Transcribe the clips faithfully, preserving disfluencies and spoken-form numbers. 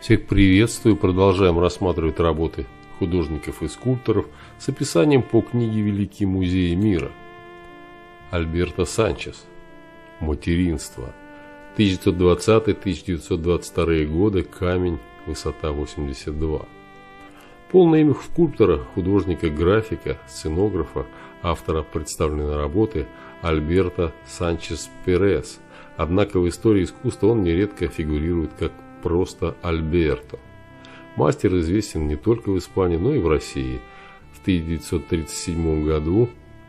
Всех приветствую, продолжаем рассматривать работы художников и скульпторов с описанием по книге «Великие музеи мира» Альберто Санчес «Материнство». тысяча девятьсот двадцатый — тысяча девятьсот двадцать второй годы, камень, высота восемьдесят два. Полное имя скульптора, художника, графика, сценографа, автора представленной работы Альберто Санчес Перес. Однако в истории искусства он нередко фигурирует как просто Альберто. Мастер известен не только в Испании, но и в России. В тысяча девятьсот тридцать седьмом году,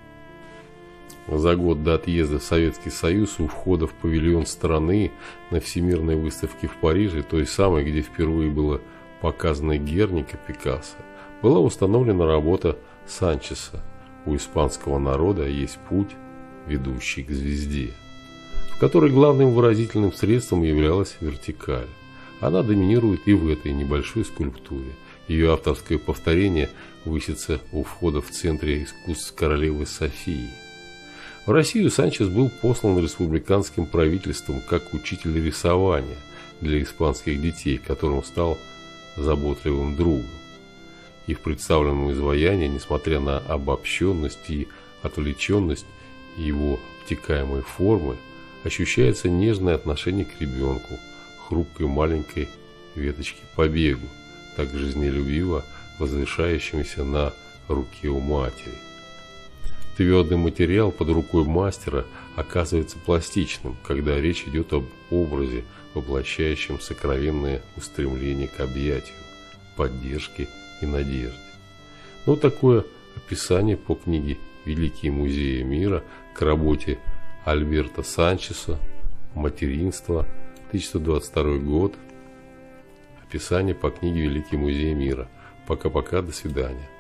за год до отъезда в Советский Союз, у входа в павильон страны на Всемирной выставке в Париже, той самой, где впервые было показано Герника Пикассо, была установлена работа Санчеса «У испанского народа есть путь, ведущий к звезде», в которой главным выразительным средством являлась вертикаль. Она доминирует и в этой небольшой скульптуре. Ее авторское повторение высится у входа в Центре искусств королевы Софии. В Россию Санчес был послан республиканским правительством как учитель рисования для испанских детей, которым стал заботливым другом. И в представленном изваянии, несмотря на обобщенность и отвлеченность его обтекаемой формы, ощущается нежное отношение к ребенку, хрупкой маленькой веточке побегу, так жизнелюбиво возвышающемуся на руке у матери. Твердый материал под рукой мастера оказывается пластичным, когда речь идет об образе, воплощающем сокровенное устремление к объятию, поддержке и надежде. Но такое описание по книге «Великие музеи мира» к работе Альберто Санчеса «Материнство», тысяча девятьсот двадцать второй год. Описание по книге «Великие музеи мира». Пока-пока, до свидания.